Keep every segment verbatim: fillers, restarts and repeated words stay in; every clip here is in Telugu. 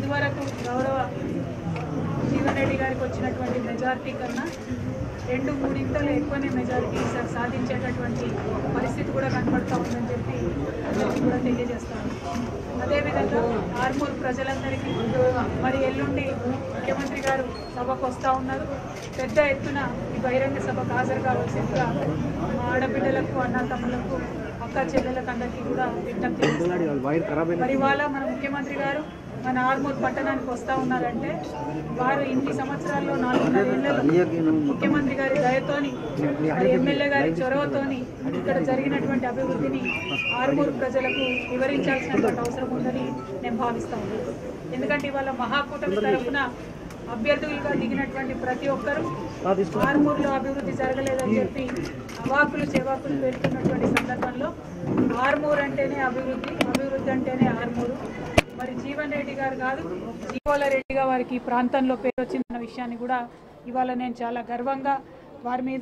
ఇదివరకు గౌరవ జీవన్ రెడ్డి గారికి వచ్చినటువంటి మెజారిటీ కన్నా రెండు మూడింతలు ఎక్కువనే మెజారిటీ సాధించేటటువంటి పరిస్థితి కూడా కనబడుతూ ఉందని చెప్పి అందరికీ కూడా తెలియజేస్తాను. అదేవిధంగా ఆర్మూర్ ప్రజలందరికీ మరి ఎల్లుండి ముఖ్యమంత్రి గారు సభకు వస్తూ ఉన్నారు. పెద్ద ఎత్తున ఈ బహిరంగ సభకు హాజరు కావాల్సిందిగా మా ఆడబిడ్డలకు అన్నతమ్ములకు అక్క చెల్లెలకు అందరికీ కూడా విజ్ఞప్తి చేస్తున్నారు. మరి ఇవాళ మన ముఖ్యమంత్రి గారు మన ఆర్మూర్ పట్టణానికి వస్తూ ఉన్నారంటే వారు ఇన్ని సంవత్సరాల్లో నాలుగున్నర ఏళ్లలో ముఖ్యమంత్రి గారి దయతోని మరి ఎమ్మెల్యే గారి చొరవతోని ఇక్కడ జరిగినటువంటి అభివృద్ధిని ఆర్మూర్ ప్రజలకు వివరించాల్సినటువంటి అవసరం ఉందని నేను భావిస్తా ఉన్నాను. ఎందుకంటే ఇవాళ మహాకూటమి తరఫున అభ్యర్థులుగా దిగినటువంటి ప్రతి ఒక్కరూ ఆర్మూర్లో అభివృద్ధి జరగలేదని చెప్పి అవాకులు చెవాకులు పెడుతున్నటువంటి సందర్భంలో ఆర్మూర్ అంటేనే అభివృద్ధి, అభివృద్ధి అంటేనే ఆర్మూరు. మరి జీవన్ రెడ్డి గారు కాదు జీవోల రెడ్డిగా వారికి ఈ ప్రాంతంలో పేరు వచ్చిందన్న విషయాన్ని కూడా ఇవాళ నేను చాలా గర్వంగా వారి మీద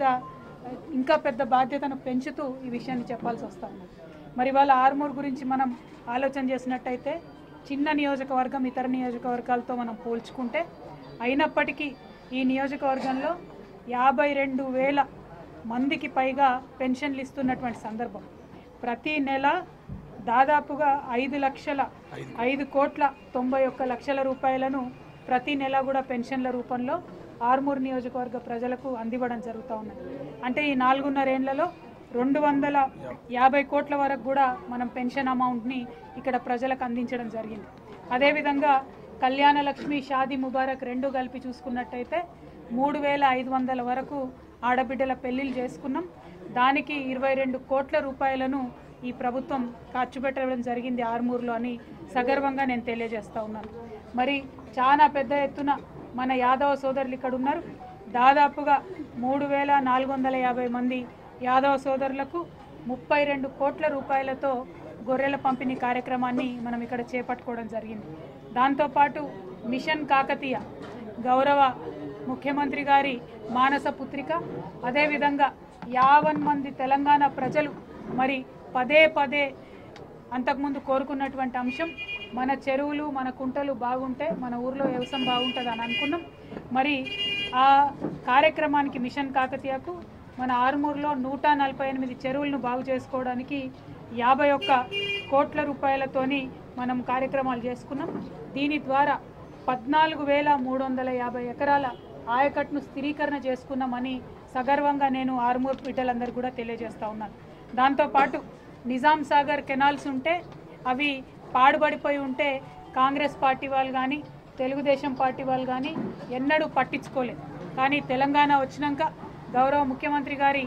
ఇంకా పెద్ద బాధ్యతను పెంచుతూ ఈ విషయాన్ని చెప్పాల్సి వస్తా ఉంది. మరి ఇవాళ ఆర్మూర్ గురించి మనం ఆలోచన చేసినట్టయితే చిన్న నియోజకవర్గం ఇతర నియోజకవర్గాలతో మనం పోల్చుకుంటే అయినప్పటికీ ఈ నియోజకవర్గంలో యాభై రెండు వేల మందికి పైగా పెన్షన్లు ఇస్తున్నటువంటి సందర్భం. ప్రతి నెల దాదాపుగా ఐదు లక్షల ఐదు కోట్ల తొంభై ఒక్క లక్షల రూపాయలను ప్రతి నెల కూడా పెన్షన్ల రూపంలో ఆర్మూర్ నియోజకవర్గ ప్రజలకు అందివ్వడం జరుగుతూ ఉన్నది. అంటే ఈ నాలుగున్నర ఏళ్లలో రెండు వందల యాభై కోట్ల వరకు కూడా మనం పెన్షన్ అమౌంట్ని ఇక్కడ ప్రజలకు అందించడం జరిగింది. అదేవిధంగా కళ్యాణ లక్ష్మి, షాదీ ముబారక్ రెండు కలిపి చూసుకున్నట్టయితే మూడు వేల ఐదు వందల వరకు ఆడబిడ్డల పెళ్లిళ్ళు చేసుకున్నాం. దానికి ఇరవై రెండు కోట్ల రూపాయలను ఈ ప్రభుత్వం ఖర్చు పెట్టడం జరిగింది ఆర్మూర్లో అని సగర్వంగా నేను తెలియజేస్తూ ఉన్నాను. మరి చాలా పెద్ద ఎత్తున మన యాదవ సోదరులు ఇక్కడ ఉన్నారు. దాదాపుగా మూడు వేల నాలుగు వందల యాభై మంది యాదవ సోదరులకు ముప్పై రెండు కోట్ల రూపాయలతో గొర్రెల పంపిణీ కార్యక్రమాన్ని మనం ఇక్కడ చేపట్టుకోవడం జరిగింది. దాంతోపాటు మిషన్ కాకతీయ గౌరవ ముఖ్యమంత్రి గారి మానస పుత్రిక, అదేవిధంగా యావన్ మంది తెలంగాణ ప్రజలు మరి పదే పదే అంతకుముందు కోరుకున్నటువంటి అంశం మన చెరువులు మన కుంటలు బాగుంటే మన ఊర్లో వ్యవసాయం బాగుంటుంది అని అనుకున్నాం. మరి ఆ కార్యక్రమానికి మిషన్ కాకతీయకు మన ఆర్మూర్లో నూట నలభై ఎనిమిది చెరువులను బాగు చేసుకోవడానికి యాభై ఒక్క కోట్ల రూపాయలతోని మనం కార్యక్రమాలు చేసుకున్నాం. దీని ద్వారా పద్నాలుగు వేల మూడు వందల యాభై ఎకరాల ఆయకట్టును స్థిరీకరణ చేసుకున్నామని సగర్వంగా నేను ఆర్మూర్ బిడ్డలందరూ కూడా తెలియజేస్తూ ఉన్నాను. దాంతోపాటు నిజాం సాగర్ కెనాల్స్ ఉంటే అవి పాడుబడిపోయి ఉంటే కాంగ్రెస్ పార్టీ వాళ్ళు కానీ తెలుగుదేశం పార్టీ వాళ్ళు కానీ ఎన్నడూ పట్టించుకోలేదు. కానీ తెలంగాణ వచ్చినాక గౌరవ ముఖ్యమంత్రి గారి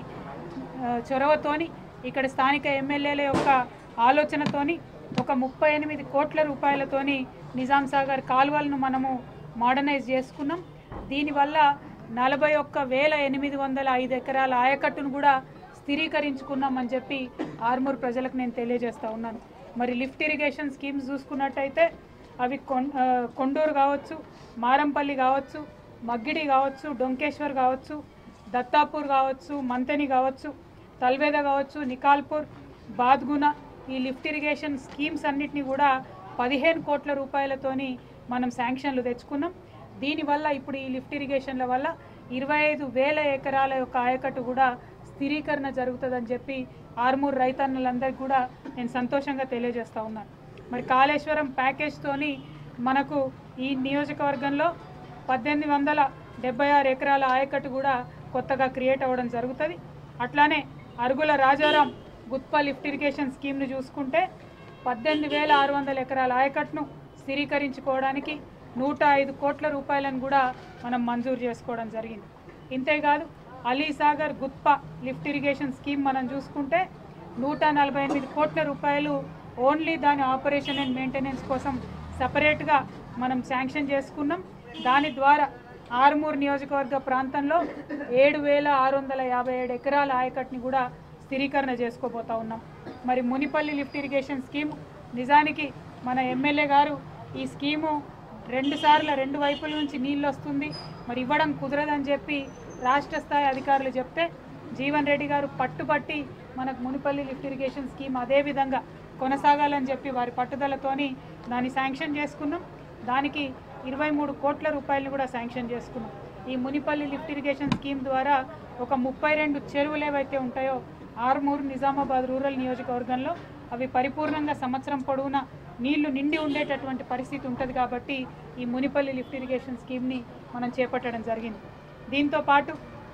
చొరవతోని ఇక్కడ స్థానిక ఎమ్మెల్యేల యొక్క ఆలోచనతోని ఒక ముప్పై ఎనిమిది కోట్ల రూపాయలతోని నిజాం సాగర్ కాలువలను మనము మోడర్నైజ్ చేసుకున్నాం. దీనివల్ల నలభై ఒక్క వేల ఎనిమిది వందల ఐదు ఎకరాల ఆయకట్టును కూడా స్థిరీకరించుకున్నామని చెప్పి ఆర్మూర్ ప్రజలకు నేను తెలియజేస్తూ ఉన్నాను. మరి లిఫ్ట్ ఇరిగేషన్ స్కీమ్స్ చూసుకున్నట్టయితే అవి కొండూరు కావచ్చు, మారంపల్లి కావచ్చు, మగ్గిడి కావచ్చు, డొంకేశ్వర్ కావచ్చు, దత్తాపూర్ కావచ్చు, మంతెని కావచ్చు, తల్వేద కావచ్చు, నికాల్పూర్, బాద్గున ఈ లిఫ్ట్ ఇరిగేషన్ స్కీమ్స్ అన్నిటినీ కూడా పదిహేను కోట్ల రూపాయలతోని మనం శాంక్షన్లు తెచ్చుకున్నాం. దీనివల్ల ఇప్పుడు ఈ లిఫ్ట్ ఇరిగేషన్ల వల్ల ఇరవై ఐదు వేల ఎకరాల యొక్క ఆయకట్టు కూడా స్థిరీకరణ జరుగుతుందని చెప్పి ఆర్మూర్ రైతన్నలందరికీ కూడా నేను సంతోషంగా తెలియజేస్తూ ఉన్నాను. మరి కాళేశ్వరం ప్యాకేజ్తోని మనకు ఈ నియోజకవర్గంలో పద్దెనిమిది వందల డెబ్బై ఆరు ఎకరాల ఆయకట్టు కూడా కొత్తగా క్రియేట్ అవ్వడం జరుగుతుంది. అట్లానే అరుగుల రాజారాం గుత్ప లిఫ్ట్ ఇరిగేషన్ స్కీమ్ను చూసుకుంటే పద్దెనిమిది వేల ఆరు వందల ఎకరాల ఆయకట్టును స్థిరీకరించుకోవడానికి నూట ఐదు కోట్ల రూపాయలను కూడా మనం మంజూరు చేసుకోవడం జరిగింది. ఇంతేకాదు Alisagar Guthpa lift irrigation scheme మనం చూసుకుంటే నూట నలభై ఎనిమిది కోట్ల రూపాయలు ఓన్లీ దాని ఆపరేషన్ అండ్ మెయింటెనెన్స్ కోసం సపరేట్గా మనం శాంక్షన్ చేసుకున్నాం. దాని ద్వారా ఆర్మూర్ నియోజకవర్గ ప్రాంతంలో ఏడు వేల ఆరు వందల యాభై ఏడు ఎకరాల ఆయకట్టుని కూడా స్థిరీకరణ చేసుకోబోతా ఉన్నాం. మరి మునిపల్లి లిఫ్ట్ ఇరిగేషన్ స్కీమ్ నిజానికి మన ఎమ్మెల్యే గారు ఈ స్కీము రెండు సార్లు రెండు వైపుల నుంచి నీళ్ళు వస్తుంది మరి ఇవ్వడం కుదరదని చెప్పి రాష్ట్ర స్థాయి అధికారులు చెప్తే జీవన్ రెడ్డి గారు పట్టుబట్టి మనకు మునిపల్లి లిఫ్ట్ ఇరిగేషన్ స్కీమ్ అదే విధంగా కొనసాగాలని చెప్పి వారి పట్టుదలతోని దాన్ని శాంక్షన్ చేసుకున్నాం. దానికి ఇరవై మూడు కోట్ల రూపాయలు కూడా శాంక్షన్ చేసుకున్నాం. ఈ మునిపల్లి లిఫ్ట్ ఇరిగేషన్ స్కీమ్ ద్వారా ఒక ముప్పై రెండు చెరువులు ఏవైతే ఉంటాయో ఆర్మూరు నిజామాబాద్ రూరల్ నియోజకవర్గంలో అవి పరిపూర్ణంగా సంవత్సరం పొడవునా నీళ్లు నిండి ఉండేటటువంటి పరిస్థితి ఉంటుంది. కాబట్టి ఈ మునిపల్లి లిఫ్ట్ ఇరిగేషన్ స్కీమ్ని మనం చేపట్టడం జరిగింది. దీంతో పాటు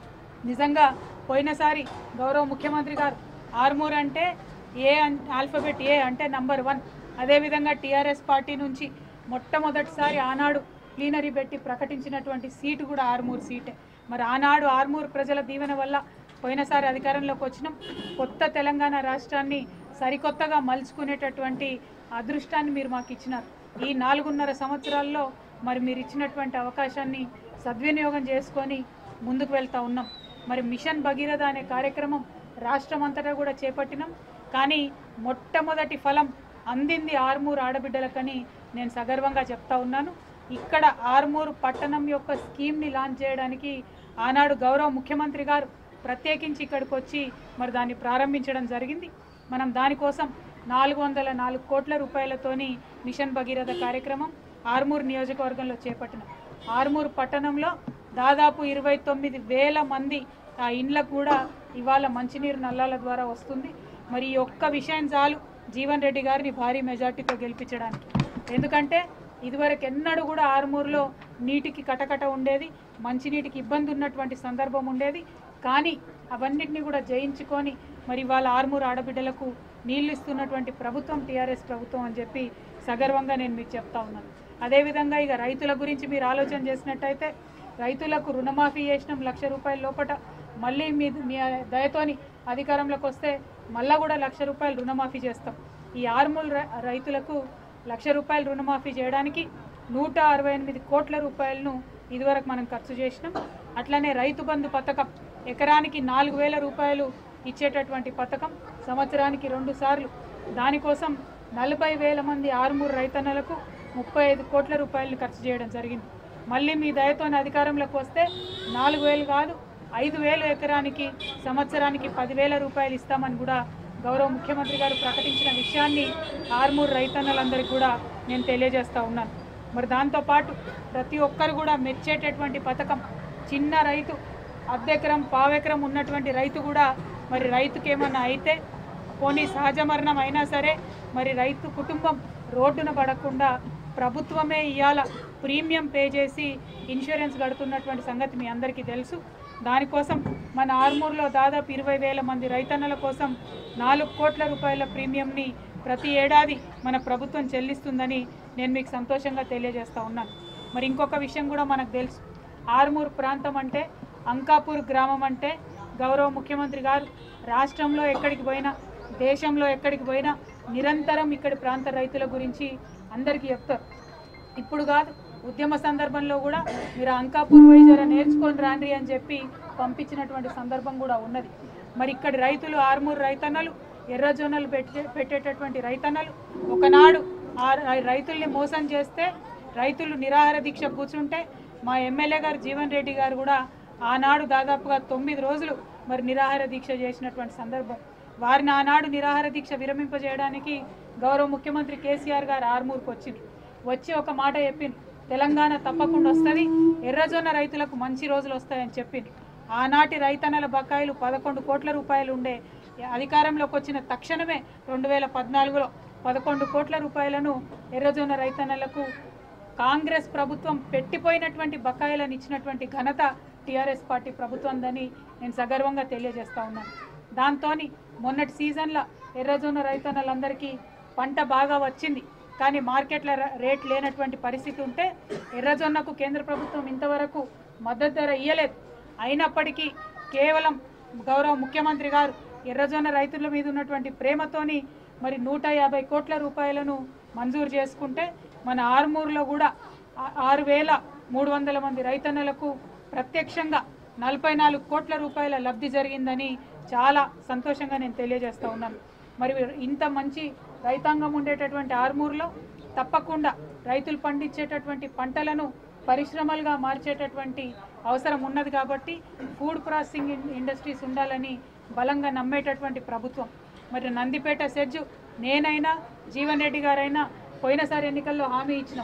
నిజంగా పోయినసారి గౌరవ ముఖ్యమంత్రి గారు ఆర్మూర్ అంటే ఏ ఆల్ఫాబెట్ ఏ అంటే నంబర్ వన్, అదేవిధంగా టీఆర్ఎస్ పార్టీ నుంచి మొట్టమొదటిసారి ఆనాడు ప్లీనరీ పెట్టి ప్రకటించినటువంటి సీటు కూడా ఆర్మూర్ సీటే. మరి ఆనాడు ఆర్మూర్ ప్రజల దీవెన వల్ల పోయినసారి అధికారంలోకి వచ్చినాం. కొత్త తెలంగాణ రాష్ట్రాన్ని సరికొత్తగా మలుచుకునేటటువంటి అదృష్టాన్ని మీరు మాకు ఇచ్చినారు. ఈ నాలుగున్నర సంవత్సరాల్లో మరి మీరు ఇచ్చినటువంటి అవకాశాన్ని సద్వినియోగం చేసుకొని ముందుకు వెళ్తూ ఉన్నాం. మరి మిషన్ భగీరథ అనే కార్యక్రమం రాష్ట్రం అంతటా కూడా చేపట్టినాం. కానీ మొట్టమొదటి ఫలం అందింది ఆర్మూర్ ఆడబిడ్డలకని నేను సగర్వంగా చెప్తా ఉన్నాను. ఇక్కడ ఆర్మూర్ పట్టణం యొక్క స్కీమ్ని లాంచ్ చేయడానికి ఆనాడు గౌరవ ముఖ్యమంత్రి గారు ప్రత్యేకించి ఇక్కడికి వచ్చి మరి దాన్ని ప్రారంభించడం జరిగింది. మనం దానికోసం నాలుగు వందల నాలుగు కోట్ల రూపాయలతోని మిషన్ భగీరథ కార్యక్రమం ఆర్మూర్ నియోజకవర్గంలో చేపట్టినాం. ఆర్మూర్ పట్టణంలో దాదాపు ఇరవై తొమ్మిది వేల మంది ఆ ఇండ్లకు కూడా ఇవాళ మంచినీరు నల్లాల ద్వారా వస్తుంది. మరి ఈ ఒక్క విషయం చాలు జీవన్ రెడ్డి గారిని భారీ మెజార్టీతో గెలిపించడానికి. ఎందుకంటే ఇదివరకు ఎన్నడూ కూడా ఆర్మూర్లో నీటికి కటకట ఉండేది, మంచినీటికి ఇబ్బంది ఉన్నటువంటి సందర్భం ఉండేది. కానీ అవన్నిటిని కూడా జయించుకొని మరి వాళ్ళ ఆర్మూర్ ఆడబిడ్డలకు నీళ్ళు ఇస్తున్నటువంటి ప్రభుత్వం టీఆర్ఎస్ ప్రభుత్వం అని చెప్పి సగర్వంగా నేను మీకు చెప్తా ఉన్నాను. అదేవిధంగా ఇక రైతుల గురించి మీరు ఆలోచన చేసినట్టయితే రైతులకు రుణమాఫీ చేసినాం లక్ష రూపాయల లోపట. మళ్ళీ మీ మీ దయతోని అధికారంలోకి వస్తే మళ్ళా కూడా లక్ష రూపాయలు రుణమాఫీ చేస్తాం. ఈ ఆర్మూర్ రైతులకు లక్ష రూపాయలు రుణమాఫీ చేయడానికి నూట అరవై ఎనిమిది కోట్ల రూపాయలను ఇదివరకు మనం ఖర్చు చేసినాం. అట్లనే రైతు బంధు పథకం ఎకరానికి నాలుగు వేల రూపాయలు ఇచ్చేటటువంటి పథకం సంవత్సరానికి రెండు సార్లు. దానికోసం నలభై వేల మంది ఆర్మూర్ రైతన్నలకు ముప్పై ఐదు కోట్ల రూపాయలను ఖర్చు చేయడం జరిగింది. మళ్ళీ మీ దయతోని అధికారంలోకి వస్తే నాలుగు వేలు కాదు ఐదు వేలు ఎకరానికి సంవత్సరానికి పదివేల రూపాయలు ఇస్తామని కూడా గౌరవ ముఖ్యమంత్రి గారు ప్రకటించిన విషయాన్ని ఆర్మూర్ రైతన్నలందరికీ కూడా నేను తెలియజేస్తూ ఉన్నాను. మరి దాంతోపాటు ప్రతి ఒక్కరు కూడా మెచ్చేటటువంటి పథకం చిన్న రైతు అర్ధెకరం పావెకరం ఉన్నటువంటి రైతు కూడా మరి రైతుకి ఏమన్నా అయితే పోనీ సహజ మరణం అయినా సరే మరి రైతు కుటుంబం రోడ్డున పడకుండా ప్రభుత్వమే ఇవాళ ప్రీమియం పే చేసి ఇన్సూరెన్స్ కడుతున్నటువంటి సంగతి మీ అందరికీ తెలుసు. దానికోసం మన ఆర్మూర్లో దాదాపు ఇరవై వేల మంది రైతన్నల కోసం నాలుగు కోట్ల రూపాయల ప్రీమియంని ప్రతి ఏడాది మన ప్రభుత్వం చెల్లిస్తుందని నేను మీకు సంతోషంగా తెలియజేస్తూ ఉన్నాను. మరి ఇంకొక విషయం కూడా మనకు తెలుసు, ఆర్మూర్ ప్రాంతం అంటే అంకాపూర్ గ్రామం అంటే గౌరవ ముఖ్యమంత్రి గారు రాష్ట్రంలో ఎక్కడికి పోయినా దేశంలో ఎక్కడికి పోయినా నిరంతరం ఇక్కడి ప్రాంత రైతుల గురించి అందరికీ చెప్తారు. ఇప్పుడు కాదు ఉద్యమ సందర్భంలో కూడా మీరు అంకాపూర్ పోయి జర నేర్చుకొని రాండి అని చెప్పి పంపించినటువంటి సందర్భం కూడా ఉన్నది. మరి ఇక్కడి రైతులు ఆర్మూర్ రైతన్నలు ఎర్రజొన్నలు పెట్టే పెట్టేటటువంటి రైతన్నలు ఒకనాడు ఆ రైతుల్ని మోసం చేస్తే రైతులు నిరాహార దీక్ష కూర్చుంటే మా ఎమ్మెల్యే గారు జీవన్ రెడ్డి గారు కూడా ఆనాడు దాదాపుగా తొమ్మిది రోజులు మరి నిరాహార దీక్ష చేసినటువంటి సందర్భం. వారిని ఆనాడు నిరాహార దీక్ష విరమింపజేయడానికి గౌరవ ముఖ్యమంత్రి కేసీఆర్ గారు ఆర్మూర్కి వచ్చింది. వచ్చి ఒక మాట చెప్పింది, తెలంగాణ తప్పకుండా వస్తుంది, ఎర్రజొన్న రైతులకు మంచి రోజులు వస్తాయని చెప్పింది. ఆనాటి రైతన్నల బకాయిలు పదకొండు కోట్ల రూపాయలు ఉండే అధికారంలోకి వచ్చిన తక్షణమే రెండు వేల పద్నాలుగులో పదకొండు కోట్ల రూపాయలను ఎర్రజొన్న రైతన్నలకు కాంగ్రెస్ ప్రభుత్వం పెట్టిపోయినటువంటి బకాయిలను ఇచ్చినటువంటి ఘనత టీఆర్ఎస్ పార్టీ ప్రభుత్వందని నేను సగర్వంగా తెలియజేస్తా ఉన్నాను. దాంతో మొన్నటి సీజన్లో ఎర్రజొన్న రైతన్నలందరికీ పంట బాగా వచ్చింది, కానీ మార్కెట్ల రేట్ లేనటువంటి పరిస్థితి ఉంటే ఎర్రజొన్నకు కేంద్ర ప్రభుత్వం ఇంతవరకు మద్దతు ధర ఇవ్వలేదు. అయినప్పటికీ కేవలం గౌరవ ముఖ్యమంత్రి గారు ఎర్రజొన్న రైతుల మీద ఉన్నటువంటి ప్రేమతోని మరి నూట యాభై కోట్ల రూపాయలను మంజూరు చేసుకుంటే మన ఆర్మూర్లో కూడా ఆరు వేల మూడు వందల మంది రైతన్నలకు ప్రత్యక్షంగా నలభై నాలుగు కోట్ల రూపాయల లబ్ధి జరిగిందని చాలా సంతోషంగా నేను తెలియజేస్తూ ఉన్నాను. మరి ఇంత మంచి రైతాంగం ఉండేటటువంటి ఆర్మూర్లో తప్పకుండా రైతులు పండించేటటువంటి పంటలను పరిశ్రమలుగా మార్చేటటువంటి అవసరం ఉన్నది. కాబట్టి ఫుడ్ ప్రాసెసింగ్ ఇండస్ట్రీస్ ఉండాలని బలంగా నమ్మేటటువంటి ప్రభుత్వం. మరి నందిపేట సెడ్జు నేనైనా జీవన్ రెడ్డి గారైనా పోయినసారి ఎన్నికల్లో హామీ ఇచ్చినాం,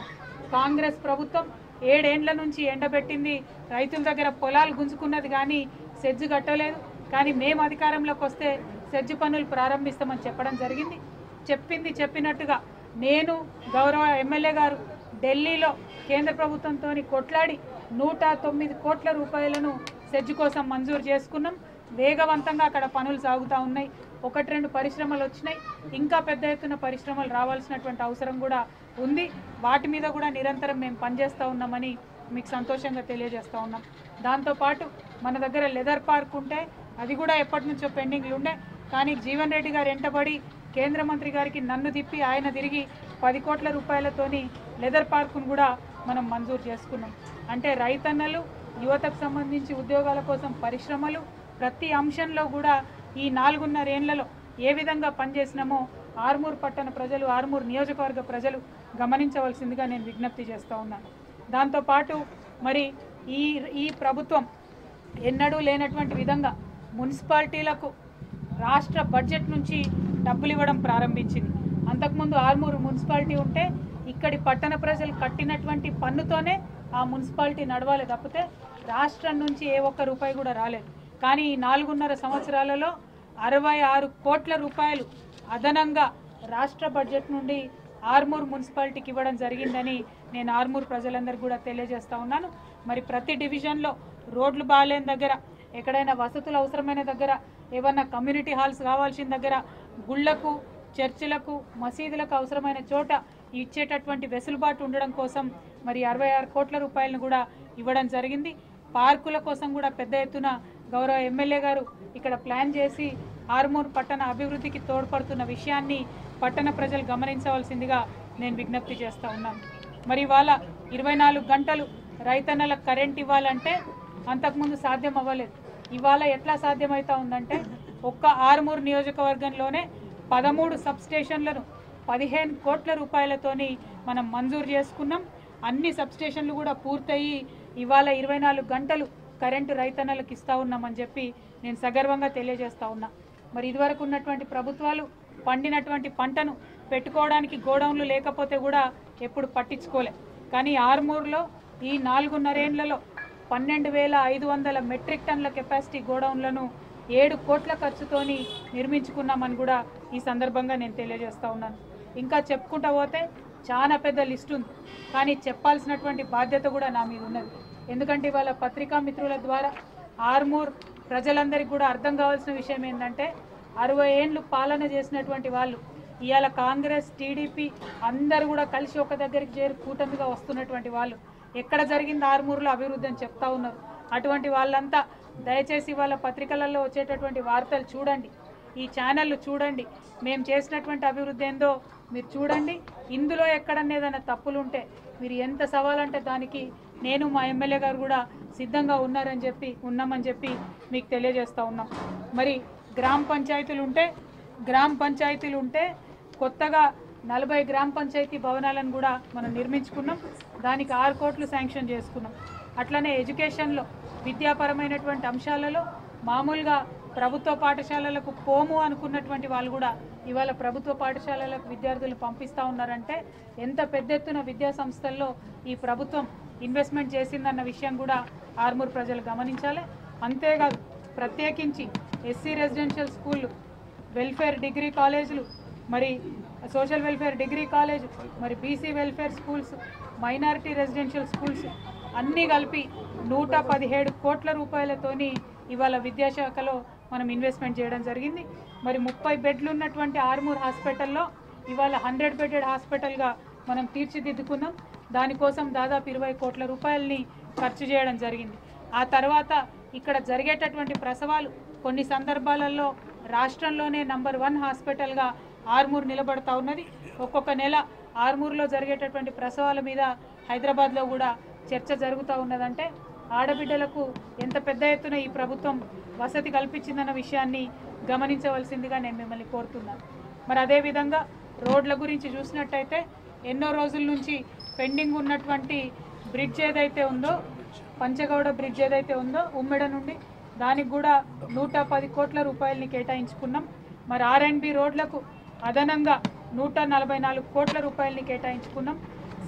కాంగ్రెస్ ప్రభుత్వం ఏడేండ్ల నుంచి ఎండబెట్టింది, రైతుల దగ్గర పొలాలు గుంజుకున్నది కానీ సెజ్జు కట్టలేదు. కానీ మేము అధికారంలోకి వస్తే సెజ్జు పనులు ప్రారంభిస్తామని చెప్పడం జరిగింది. చెప్పింది చెప్పినట్టుగా నేను గౌరవ ఎమ్మెల్యే గారు ఢిల్లీలో కేంద్ర ప్రభుత్వంతో కొట్లాడి నూట తొమ్మిది కోట్ల రూపాయలను సెజ్జు కోసం మంజూరు చేసుకున్నాం. వేగవంతంగా అక్కడ పనులు సాగుతూ ఉన్నాయి. ఒకటి రెండు పరిశ్రమలు వచ్చినాయి, ఇంకా పెద్ద ఎత్తున పరిశ్రమలు రావాల్సినటువంటి అవసరం కూడా ఉంది. వాటి మీద కూడా నిరంతరం మేము పనిచేస్తూ ఉన్నామని మీకు సంతోషంగా తెలియజేస్తూ ఉన్నాం. దాంతోపాటు మన దగ్గర లెదర్ పార్క్ ఉంటే అది కూడా ఎప్పటి నుంచో పెండింగ్లు ఉండే, కానీ జీవన్ రెడ్డి గారు వెంటబడి కేంద్ర మంత్రి గారికి నన్ను తిప్పి ఆయన తిరిగి పది కోట్ల రూపాయలతోని లెదర్ పార్కును కూడా మనం మంజూరు చేసుకున్నాం. అంటే రైతన్నలు, యువతకు సంబంధించి ఉద్యోగాల కోసం పరిశ్రమలు, ప్రతి అంశంలో కూడా ఈ నాలుగున్నర ఏళ్లలో ఏ విధంగా పనిచేసినామో ఆర్మూర్ పట్టణ ప్రజలు, ఆర్మూర్ నియోజకవర్గ ప్రజలు గమనించవలసిందిగా నేను విజ్ఞప్తి చేస్తూ ఉన్నాను. దాంతోపాటు మరి ఈ ఈ ప్రభుత్వం ఎన్నడూ లేనటువంటి విధంగా మున్సిపాలిటీలకు రాష్ట్ర బడ్జెట్ నుంచి డబ్బులు ఇవ్వడం ప్రారంభించింది. అంతకుముందు ఆర్మూరు మున్సిపాలిటీ ఉంటే ఇక్కడి పట్టణ ప్రజలు కట్టినటువంటి పన్నుతోనే ఆ మున్సిపాలిటీ నడవాలి తప్పితే రాష్ట్రం నుంచి ఏ ఒక్క రూపాయి కూడా రాలేదు. కానీ ఈ నాలుగున్నర సంవత్సరాలలో అరవై ఆరు కోట్ల రూపాయలు అదనంగా రాష్ట్ర బడ్జెట్ నుండి ఆర్మూర్ మున్సిపాలిటీకి ఇవ్వడం జరిగిందని నేను ఆర్మూర్ ప్రజలందరికీ కూడా తెలియజేస్తూ ఉన్నాను. మరి ప్రతి డివిజన్లో రోడ్లు బాగాలేని దగ్గర, ఎక్కడైనా వసతులు అవసరమైన దగ్గర, ఏమన్నా కమ్యూనిటీ హాల్స్ కావాల్సిన దగ్గర, గుళ్లకు, చర్చిలకు, మసీదులకు అవసరమైన చోట ఇచ్చేటటువంటి వెసులుబాటు ఉండడం కోసం మరి అరవై ఆరు కోట్ల రూపాయలను కూడా ఇవ్వడం జరిగింది. పార్కుల కోసం కూడా పెద్ద ఎత్తున గౌరవ ఎమ్మెల్యే గారు ఇక్కడ ప్లాన్ చేసి ఆర్మూర్ పట్టణ అభివృద్ధికి తోడ్పడుతున్న విషయాన్ని పట్టణ ప్రజలు గమనించవలసిందిగా నేను విజ్ఞప్తి చేస్తూ ఉన్నాను. మరి ఇవాళ ఇరవై నాలుగు గంటలు రైతన్నలకు కరెంట్ ఇవ్వాలంటే అంతకుముందు సాధ్యం అవ్వలేదు. ఇవాళ ఎట్లా సాధ్యమవుతా ఉందంటే ఒక్క ఆర్మూర్ నియోజకవర్గంలోనే పదమూడు సబ్ స్టేషన్లను పదిహేను కోట్ల రూపాయలతోని మనం మంజూరు చేసుకున్నాం. అన్ని సబ్ స్టేషన్లు కూడా పూర్తయి ఇవాళ ఇరవై నాలుగు గంటలు కరెంటు రైతన్నలకు ఇస్తూ ఉన్నామని చెప్పి నేను సగర్వంగా తెలియజేస్తూ ఉన్నా. మరి ఇదివరకు ఉన్నటువంటి ప్రభుత్వాలు పండినటువంటి పంటను పెట్టుకోవడానికి గోడౌన్లు లేకపోతే కూడా ఎప్పుడు పట్టించుకోలే. కానీ ఆర్మూర్లో ఈ నాలుగున్నరేళ్లలో పన్నెండు వేల ఐదు వందల మెట్రిక్ టన్నుల కెపాసిటీ గోడౌన్లను ఏడు కోట్ల ఖర్చుతోని నిర్మించుకున్నామని కూడా ఈ సందర్భంగా నేను తెలియజేస్తూ ఉన్నాను. ఇంకా చెప్పుకుంటా పోతే చాలా పెద్ద లిస్ట్ ఉంది, కానీ చెప్పాల్సినటువంటి బాధ్యత కూడా నా మీద ఉన్నది. ఎందుకంటే ఇవాళ పత్రికా మిత్రుల ద్వారా ఆర్మూర్ ప్రజలందరికీ కూడా అర్థం కావాల్సిన విషయం ఏంటంటే అరవై ఏళ్ళు పాలన చేసినటువంటి వాళ్ళు ఇవాళ కాంగ్రెస్, టీడీపీ అందరూ కూడా కలిసి ఒక దగ్గరికి చేరి కూటమిగా వస్తున్నటువంటి వాళ్ళు ఎక్కడ జరిగింది ఆర్మూర్లో అభివృద్ధి అని చెప్తా ఉన్నారు. అటువంటి వాళ్ళంతా దయచేసి వాళ్ళ పత్రికలలో వచ్చేటటువంటి వార్తలు చూడండి, ఈ ఛానళ్ళు చూడండి, మేము చేసినటువంటి అభివృద్ధి ఏందో మీరు చూడండి. ఇందులో ఎక్కడన్నా ఏదైనా తప్పులు ఉంటే మీరు ఎంత సవాలంటే దానికి నేను మా ఎమ్మెల్యే గారు కూడా సిద్ధంగా ఉన్నారని చెప్పి ఉన్నామని చెప్పి మీకు తెలియజేస్తూ ఉన్నాం. మరి గ్రామ పంచాయతీలు ఉంటే గ్రామ పంచాయతీలు ఉంటే కొత్తగా నలభై గ్రామ పంచాయతీ భవనాలను కూడా మనం నిర్మించుకున్నాం. దానికి ఆరు కోట్లు శాంక్షన్ చేసుకున్నాం. అట్లనే ఎడ్యుకేషన్లో విద్యాపరమైనటువంటి అంశాలలో మామూలుగా ప్రభుత్వ పాఠశాలలకు పోము అనుకున్నటువంటి వాళ్ళు కూడా ఇవాళ ప్రభుత్వ పాఠశాలలకు విద్యార్థులు పంపిస్తూ ఉన్నారంటే ఎంత పెద్ద ఎత్తున విద్యా సంస్థల్లో ఈ ప్రభుత్వం ఇన్వెస్ట్మెంట్ చేసిందన్న విషయం కూడా ఆర్మూర్ ప్రజలు గమనించాలి. అంతేకాదు ప్రత్యేకించి ఎస్సీ రెసిడెన్షియల్ స్కూళ్ళు, వెల్ఫేర్ డిగ్రీ కాలేజీలు, మరి సోషల్ వెల్ఫేర్ డిగ్రీ కాలేజ్, మరి BC welfare schools, minority residential schools అన్నీ కలిపి నూట పదిహేడు కోట్ల రూపాయలతోని ఇవాళ విద్యాశాఖలో మనం ఇన్వెస్ట్మెంట్ చేయడం జరిగింది. మరి ముప్పై బెడ్లు ఉన్నటువంటి ఆర్మూర్ హాస్పిటల్లో ఇవాళ హండ్రెడ్ బెడెడ్ హాస్పిటల్గా మనం తీర్చిదిద్దుకున్నాం. దానికోసం దాదాపు ఇరవై కోట్ల రూపాయలని ఖర్చు చేయడం జరిగింది. ఆ తర్వాత ఇక్కడ జరిగేటటువంటి ప్రసవాలు కొన్ని సందర్భాలలో రాష్ట్రంలోనే నంబర్ వన్ హాస్పిటల్గా ఆర్మూర్ నిలబడతా ఉన్నది. ఒక్కొక్క నెల ఆర్మూర్లో జరిగేటటువంటి ప్రసవాల మీద హైదరాబాద్లో కూడా చర్చ జరుగుతూ ఉన్నదంటే ఆడబిడ్డలకు ఎంత పెద్ద ఎత్తున ఈ ప్రభుత్వం వసతి కల్పించిందన్న విషయాన్ని గమనించవలసిందిగా నేను మిమ్మల్ని కోరుతున్నాను. మరి అదేవిధంగా రోడ్ల గురించి చూసినట్టయితే ఎన్నో రోజుల నుంచి పెండింగ్ ఉన్నటువంటి బ్రిడ్జ్ ఏదైతే ఉందో, పంచగౌడ బ్రిడ్జ్ ఏదైతే ఉందో ఉమ్మెడ నుండి, దానికి కూడా నూట పది కోట్ల రూపాయలని కేటాయించుకున్నాం. మరి ఆర్ అండ్ బి రోడ్లకు అదనంగా నూట నలభై నాలుగు కోట్ల రూపాయలని కేటాయించుకున్నాం.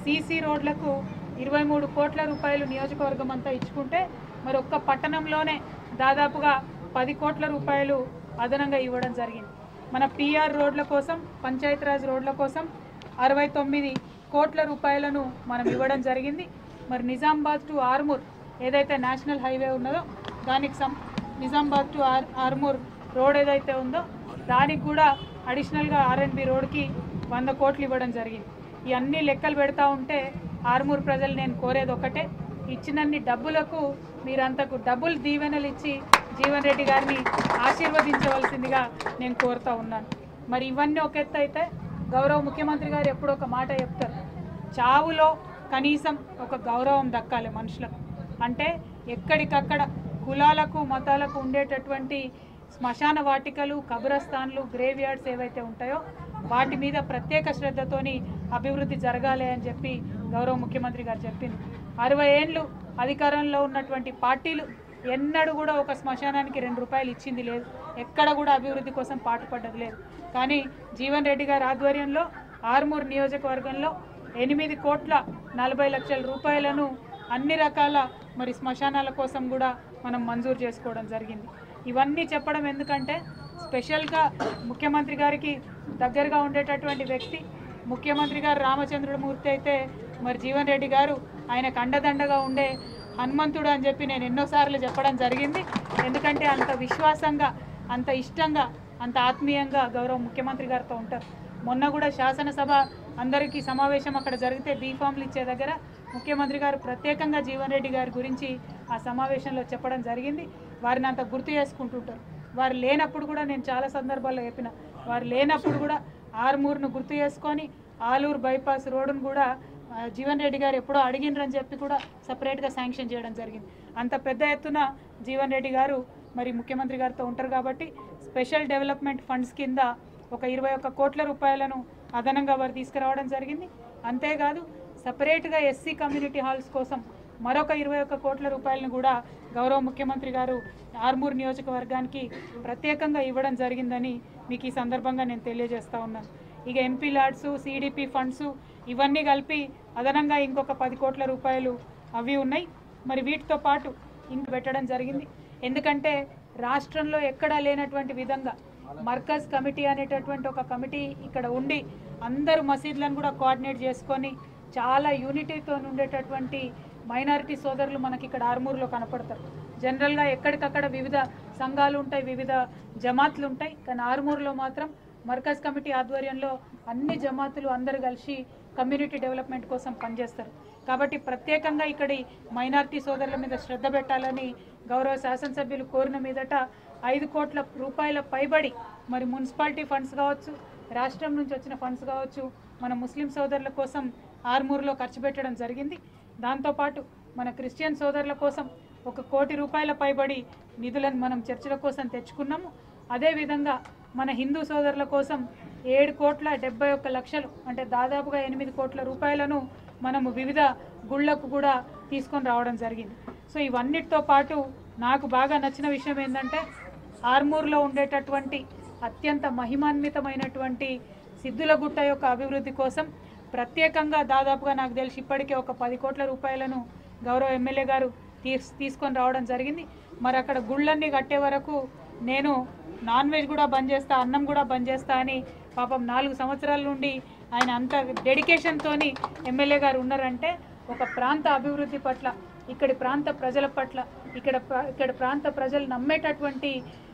సీసీ రోడ్లకు ఇరవై మూడు కోట్ల రూపాయలు నియోజకవర్గం అంతా ఇచ్చుకుంటే మరి ఒక్క పట్టణంలోనే దాదాపుగా పది కోట్ల రూపాయలు అదనంగా ఇవ్వడం జరిగింది. మన పిఆర్ రోడ్ల కోసం, పంచాయతీరాజ్ రోడ్ల కోసం అరవై తొమ్మిది కోట్ల రూపాయలను మనం ఇవ్వడం జరిగింది. మరి నిజామాబాద్ టు ఆర్మూర్ ఏదైతే నేషనల్ హైవే ఉన్నదో దానికి సం నిజామాబాద్ టు ఆర్ ఆర్మూర్ రోడ్ ఏదైతే ఉందో దానికి కూడా అడిషనల్గా ఆర్ఎండ్బి రోడ్కి వంద కోట్లు ఇవ్వడం జరిగింది. ఈ అన్ని లెక్కలు పెడతా ఉంటే ఆర్మూర్ ప్రజలు నేను కోరేది ఒకటే, ఇచ్చినన్ని డబ్బులకు మీరంతకు డబ్బులు దీవెనలు ఇచ్చి జీవన్ రెడ్డి గారిని ఆశీర్వదించవలసిందిగా నేను కోరుతూ ఉన్నాను. మరి ఇవన్నీ ఒక ఎత్తు అయితే గౌరవ ముఖ్యమంత్రి గారు ఎప్పుడు ఒక మాట చెప్తారు, చావులో కనీసం ఒక గౌరవం దక్కాలి మనుషులకు. అంటే ఎక్కడికక్కడ కులాలకు మతాలకు ఉండేటటువంటి శ్మశాన వాటికలు, కబ్రస్థాన్లు, గ్రేవ్ యార్డ్స్ ఏవైతే ఉంటాయో వాటి మీద ప్రత్యేక శ్రద్ధతోని అభివృద్ధి జరగాలి అని చెప్పి గౌరవ ముఖ్యమంత్రి గారు చెప్పింది. అరవై ఏళ్ళు అధికారంలో ఉన్నటువంటి పార్టీలు ఎన్నడూ కూడా ఒక శ్మశానానికి రెండు రూపాయలు ఇచ్చింది లేదు, ఎక్కడ కూడా అభివృద్ధి కోసం పాటుపడ్డది లేదు. కానీ జీవన్ రెడ్డి గారి ఆధ్వర్యంలో ఆర్మూర్ నియోజకవర్గంలో ఎనిమిది కోట్ల నలభై లక్షల రూపాయలను అన్ని రకాల మరి శ్మశానాల కోసం కూడా మనం మంజూరు చేసుకోవడం జరిగింది. ఇవన్నీ చెప్పడం ఎందుకంటే స్పెషల్గా ముఖ్యమంత్రి గారికి దగ్గరగా ఉండేటటువంటి వ్యక్తి ముఖ్యమంత్రి గారు రామచంద్రమూర్తి అయితే మరి జీవన్ రెడ్డి గారు ఆయనకు అండదండగా ఉండే హనుమంతుడు అని చెప్పి నేను ఎన్నోసార్లు చెప్పడం జరిగింది. ఎందుకంటే అంత విశ్వాసంగా, అంత ఇష్టంగా, అంత ఆత్మీయంగా గౌరవ ముఖ్యమంత్రి గారితో ఉంటారు. మొన్న కూడా శాసనసభ అందరికీ సమావేశం అక్కడ జరిగితే బీఫామ్లు ఇచ్చే దగ్గర ముఖ్యమంత్రి గారు ప్రత్యేకంగా జీవన్ రెడ్డి గారి గురించి ఆ సమావేశంలో చెప్పడం జరిగింది. వారిని అంత గుర్తు చేసుకుంటుంటారు. వారు లేనప్పుడు కూడా నేను చాలా సందర్భాల్లో చెప్పిన, వారు లేనప్పుడు కూడా ఆర్మూర్ను గుర్తు చేసుకొని ఆలూరు బైపాస్ రోడ్డును కూడా జీవన్ రెడ్డి గారు ఎప్పుడో అడిగినరని చెప్పి కూడా సపరేట్గా శాంక్షన్ చేయడం జరిగింది. అంత పెద్ద ఎత్తున జీవన్ రెడ్డి గారు మరి ముఖ్యమంత్రి గారితో ఉంటారు కాబట్టి స్పెషల్ డెవలప్మెంట్ ఫండ్స్ కింద ఒక ఇరవై ఒక్క కోట్ల రూపాయలను అదనంగా వారు తీసుకురావడం జరిగింది. అంతేకాదు సపరేట్గా ఎస్సీ కమ్యూనిటీ హాల్స్ కోసం మరొక ఇరవై ఒక్క కోట్ల రూపాయలను కూడా గౌరవ ముఖ్యమంత్రి గారు ఆర్మూర్ నియోజకవర్గానికి ప్రత్యేకంగా ఇవ్వడం జరిగిందని మీకు ఈ సందర్భంగా నేను తెలియజేస్తా ఉన్నాను. ఇక ఎంపీ ల్యాడ్స్, సిడిపి ఫండ్స్ ఇవన్నీ కలిపి అదనంగా ఇంకొక పది కోట్ల రూపాయలు అవి ఉన్నాయి. మరి వీటితో పాటు ఇంక పెట్టడం జరిగింది. ఎందుకంటే రాష్ట్రంలో ఎక్కడా లేనటువంటి విధంగా మర్కజ్ కమిటీ అనేటటువంటి ఒక కమిటీ ఇక్కడ ఉండి అందరూ మసీదులను కూడా కోఆర్డినేట్ చేసుకొని చాలా యూనిటీతో ఉండేటటువంటి మైనారిటీ సోదరులు మనకి ఇక్కడ ఆర్మూర్లో కనపడతారు. జనరల్గా ఎక్కడికక్కడ వివిధ సంఘాలు ఉంటాయి, వివిధ జమాతులు ఉంటాయి. కానీ ఆర్మూర్లో మాత్రం మర్కజ్ కమిటీ ఆధ్వర్యంలో అన్ని జమాతులు అందరు కలిసి కమ్యూనిటీ డెవలప్మెంట్ కోసం పనిచేస్తారు. కాబట్టి ప్రత్యేకంగా ఇక్కడి మైనారిటీ సోదరుల మీద శ్రద్ధ పెట్టాలని గౌరవ శాసనసభ్యులు కోరిన మీదట ఐదు కోట్ల రూపాయల పైబడి మరి మున్సిపాలిటీ ఫండ్స్ కావచ్చు, రాష్ట్రం నుంచి వచ్చిన ఫండ్స్ కావచ్చు, మన ముస్లిం సోదరుల కోసం ఆర్మూర్లో ఖర్చు పెట్టడం జరిగింది. దాంతోపాటు మన క్రిస్టియన్ సోదరుల కోసం ఒక కోటి రూపాయల పైబడి నిధులను మనం చర్చల కోసం తెచ్చుకున్నాము. అదేవిధంగా మన హిందూ సోదరుల కోసం ఏడు కోట్ల డెబ్బై ఒక్క లక్షలు అంటే దాదాపుగా ఎనిమిది కోట్ల రూపాయలను మనము వివిధ గుళ్లకు కూడా తీసుకొని రావడం జరిగింది. సో ఇవన్నిటితో పాటు నాకు బాగా నచ్చిన విషయం ఏంటంటే ఆర్మూర్లో ఉండేటటువంటి అత్యంత మహిమాన్వితమైనటువంటి సిద్ధులగుట్ట యొక్క అభివృద్ధి కోసం ప్రత్యేకంగా దాదాపుగా నాకు తెలిసి ఇప్పటికే ఒక పది కోట్ల రూపాయలను గౌరవ ఎమ్మెల్యే గారు తీస్ తీసుకొని రావడం జరిగింది. మరి అక్కడ గుళ్ళన్నీ కట్టే వరకు నేను నాన్ వెజ్ కూడా బంద్ చేస్తా, అన్నం కూడా బంద్ చేస్తా అని పాపం నాలుగు సంవత్సరాల నుండి ఆయన అంత డెడికేషన్తోని ఎమ్మెల్యే గారు ఉన్నారంటే ఒక ప్రాంత అభివృద్ధి పట్ల, ఇక్కడి ప్రాంత ప్రజల పట్ల, ఇక్కడ ఇక్కడ ప్రాంత ప్రజలు నమ్మేటటువంటి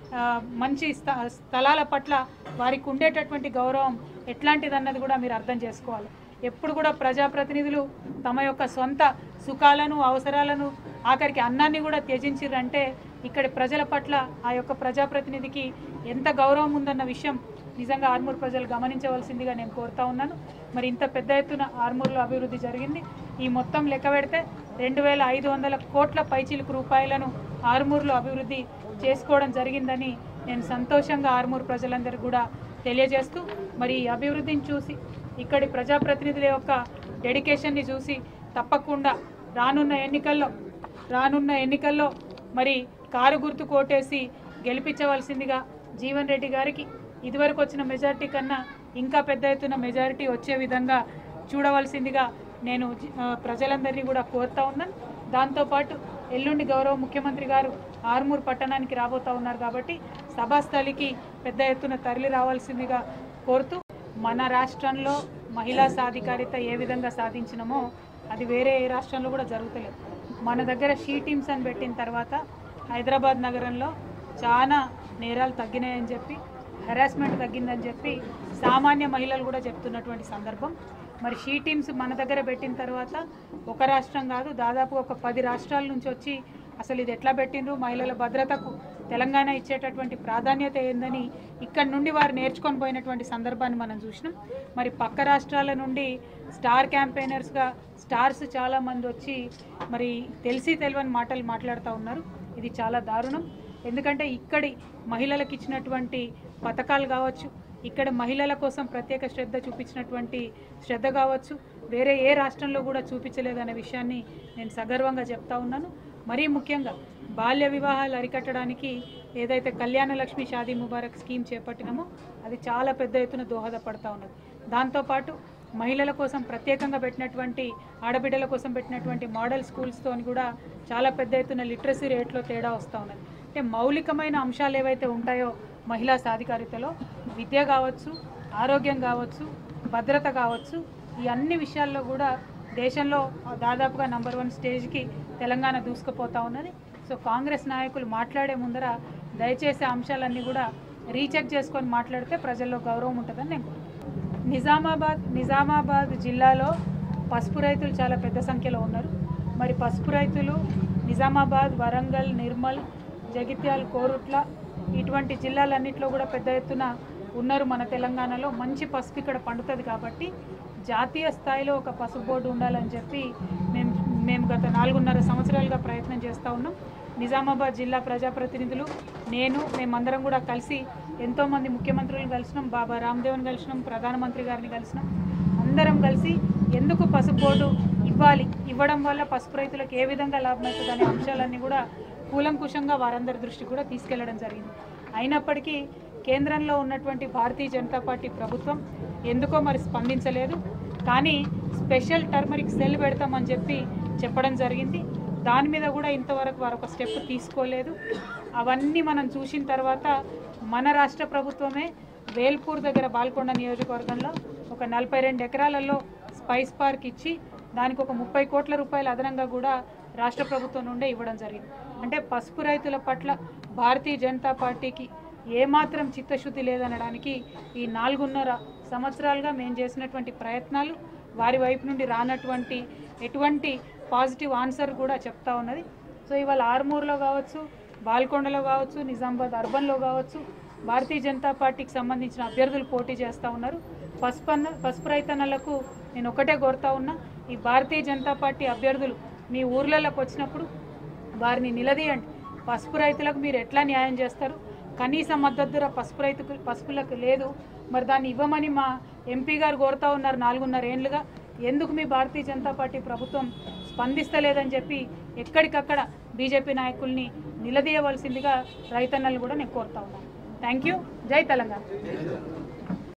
మంచి స్థలాల పట్ల వారికి ఉండేటటువంటి గౌరవం ఎట్లాంటిదన్నది కూడా మీరు అర్థం చేసుకోవాలి. ఎప్పుడు కూడా ప్రజాప్రతినిధులు తమ యొక్క సొంత సుఖాలను, అవసరాలను, ఆఖరికి అన్నాన్ని కూడా త్యజించిరంటే ఇక్కడి ప్రజల పట్ల ఆ యొక్క ప్రజాప్రతినిధికి ఎంత గౌరవం ఉందన్న విషయం నిజంగా ఆర్మూర్ ప్రజలు గమనించవలసిందిగా నేను కోరుతా ఉన్నాను. మరి ఇంత పెద్ద ఎత్తున ఆర్మూర్లో అభివృద్ధి జరిగింది. ఈ మొత్తం లెక్క పెడితే రెండు వేల ఐదు వందల కోట్ల పైచిలుకు రూపాయలను ఆర్మూర్లో అభివృద్ధి చేసుకోవడం జరిగిందని నేను సంతోషంగా ఆర్మూర్ ప్రజలందరికీ కూడా తెలియజేస్తూ, మరి ఈ అభివృద్ధిని చూసి ఇక్కడి ప్రజాప్రతినిధుల యొక్క డెడికేషన్ని చూసి తప్పకుండా రానున్న ఎన్నికల్లో రానున్న ఎన్నికల్లో మరి కారు గుర్తు కోటేసి గెలిపించవలసిందిగా జీవన్ రెడ్డి గారికి ఇదివరకు వచ్చిన మెజారిటీ కన్నా ఇంకా పెద్ద ఎత్తున మెజారిటీ వచ్చే విధంగా చూడవలసిందిగా నేను ప్రజలందరినీ కూడా కోరుతా ఉన్నాను. దాంతోపాటు ఎల్లుండి గౌరవ ముఖ్యమంత్రి గారు ఆర్మూర్ పట్టణానికి రాబోతూ ఉన్నారు కాబట్టి సభాస్థలికి పెద్ద ఎత్తున తరలి రావాల్సిందిగా కోరుతూ, మన రాష్ట్రంలో మహిళా సాధికారిత ఏ విధంగా సాధించినామో అది వేరే ఏ రాష్ట్రంలో కూడా జరుగుతలేదు. మన దగ్గర షీ టీమ్స్ అని పెట్టిన తర్వాత హైదరాబాద్ నగరంలో చాలా నేరాలు తగ్గినాయని చెప్పి, హెరాస్మెంట్ తగ్గిందని చెప్పి సామాన్య మహిళలు కూడా చెప్తున్నటువంటి సందర్భం. మరి షీ టీమ్స్ మన దగ్గర పెట్టిన తర్వాత ఒక రాష్ట్రం కాదు, దాదాపు ఒక పది రాష్ట్రాల నుంచి వచ్చి అసలు ఇది ఎట్లా పెట్టిండ్రు, మహిళల భద్రతకు తెలంగాణ ఇచ్చేటటువంటి ప్రాధాన్యత ఏందని ఇక్కడి నుండి వారు నేర్చుకొని పోయినటువంటి సందర్భాన్ని మనం చూసినాం. మరి పక్క రాష్ట్రాల నుండి స్టార్ క్యాంపెయినర్స్గా స్టార్స్ చాలామంది వచ్చి మరి తెలిసి తెలియని మాటలు మాట్లాడుతూ ఉన్నారు. ఇది చాలా దారుణం. ఎందుకంటే ఇక్కడి మహిళలకు ఇచ్చినటువంటి పథకాలు కావచ్చు, ఇక్కడ మహిళల కోసం ప్రత్యేక శ్రద్ధ చూపించినటువంటి శ్రద్ధ కావచ్చు వేరే ఏ రాష్ట్రంలో కూడా చూపించలేదనే విషయాన్ని నేను సగర్వంగా చెప్తా ఉన్నాను. మరీ ముఖ్యంగా బాల్య వివాహాలు అరికట్టడానికి ఏదైతే కళ్యాణ లక్ష్మి షాదీ ముబారక్ స్కీమ్ చేపట్టినామో అది చాలా పెద్ద ఎత్తున దోహదపడతా ఉన్నది. దాంతోపాటు మహిళల కోసం ప్రత్యేకంగా పెట్టినటువంటి, ఆడబిడ్డల కోసం పెట్టినటువంటి మోడల్ స్కూల్స్తో కూడా చాలా పెద్ద ఎత్తున లిటరసీ రేట్లో తేడా వస్తూ ఉన్నది. అంటే మౌలికమైన అంశాలు ఏవైతే ఉంటాయో మహిళా సాధికారితలో, విద్య కావచ్చు, ఆరోగ్యం కావచ్చు, భద్రత కావచ్చు, ఈ అన్ని విషయాల్లో కూడా దేశంలో దాదాపుగా నంబర్ వన్ స్టేజ్కి తెలంగాణ దూసుకుపోతూ ఉన్నది. సో కాంగ్రెస్ నాయకులు మాట్లాడే ముందర దయచేసి అంశాలన్నీ కూడా రీచెక్ చేసుకొని మాట్లాడితే ప్రజల్లో గౌరవం ఉంటుందని నేను కోరుకుంటున్నాను. నిజామాబాద్ నిజామాబాద్ జిల్లాలో పసుపు రైతులు చాలా పెద్ద సంఖ్యలో ఉన్నారు. మరి పసుపు రైతులు నిజామాబాద్, వరంగల్, నిర్మల్, జగిత్యాల, కోరుట్ల ఇటువంటి జిల్లాలన్నింటిలో కూడా పెద్ద ఎత్తున ఉన్నారు. మన తెలంగాణలో మంచి పసుపు ఇక్కడ పండుతుంది కాబట్టి జాతీయ స్థాయిలో ఒక పసుపు బోర్డు ఉండాలని చెప్పి మేము మేము గత నాలుగున్నర సంవత్సరాలుగా ప్రయత్నం చేస్తూ ఉన్నాం. నిజామాబాద్ జిల్లా ప్రజాప్రతినిధులు, నేను, మేమందరం కూడా కలిసి ఎంతోమంది ముఖ్యమంత్రులను కలిసినాం, బాబా రామ్దేవ్ని కలిసినాం, ప్రధానమంత్రి గారిని కలిసినాం. అందరం కలిసి ఎందుకు పసుపు బోర్డు ఇవ్వాలి, ఇవ్వడం వల్ల పసుపు రైతులకు ఏ విధంగా లాభం అవుతుంది అనే అంశాలన్నీ కూడా కూలంకుషంగా వారందరి దృష్టికి కూడా తీసుకెళ్లడం జరిగింది. అయినప్పటికీ కేంద్రంలో ఉన్నటువంటి భారతీయ జనతా పార్టీ ప్రభుత్వం ఎందుకో మరి స్పందించలేదు. కానీ స్పెషల్ టర్మరిక్ సెల్ పెడతామని చెప్పి చెప్పడం జరిగింది. దాని మీద కూడా ఇంతవరకు వారు ఒక స్టెప్ తీసుకోలేదు. అవన్నీ మనం చూసిన తర్వాత మన రాష్ట్ర ప్రభుత్వమే వేల్పూర్ దగ్గర బాల్కొండ నియోజకవర్గంలో ఒక నలభై రెండు ఎకరాలలో స్పైస్ పార్క్ ఇచ్చి దానికి ఒక ముప్పై కోట్ల రూపాయలు అదనంగా కూడా రాష్ట్ర ప్రభుత్వం నుండే ఇవ్వడం జరిగింది. అంటే పసుపు రైతుల పట్ల భారతీయ జనతా పార్టీకి ఏమాత్రం చిత్తశుద్ధి లేదనడానికి ఈ నాలుగున్నర సంవత్సరాలుగా మేము చేసినటువంటి ప్రయత్నాలు, వారి వైపు నుండి రానటువంటి ఎటువంటి పాజిటివ్ ఆన్సర్ కూడా చెప్తా ఉన్నది. సో ఇవాళ ఆర్మూర్లో కావచ్చు, బాల్కొండలో కావచ్చు, నిజామాబాద్ అర్బన్లో కావచ్చు భారతీయ జనతా పార్టీకి సంబంధించిన అభ్యర్థులు పోటీ చేస్తూ ఉన్నారు. పసుపు అన్న పసుపు రైతన్నలకు నేను ఒకటే కోరుతా ఉన్నా, ఈ భారతీయ జనతా పార్టీ అభ్యర్థులు మీ ఊర్లలోకి వచ్చినప్పుడు వారిని నిలదీయండి. పసుపు రైతులకు మీరు ఎట్లా న్యాయం చేస్తారు? కనీస మద్దతు ధర పసుపు రైతుకు పసుపులకు లేదు, మరి దాన్ని ఇవ్వమని మా ఎంపీ గారు కోరుతూ ఉన్నారు నాలుగున్నర ఏళ్ళుగా. ఎందుకు మీ భారతీయ జనతా పార్టీ ప్రభుత్వం స్పందిస్తలేదని చెప్పి ఎక్కడికక్కడ బీజేపీ నాయకుల్ని నిలదీయవలసిందిగా రైతన్నలు కూడా నేను కోరుతా ఉన్నాను. Thank you. జై తెలంగాణ.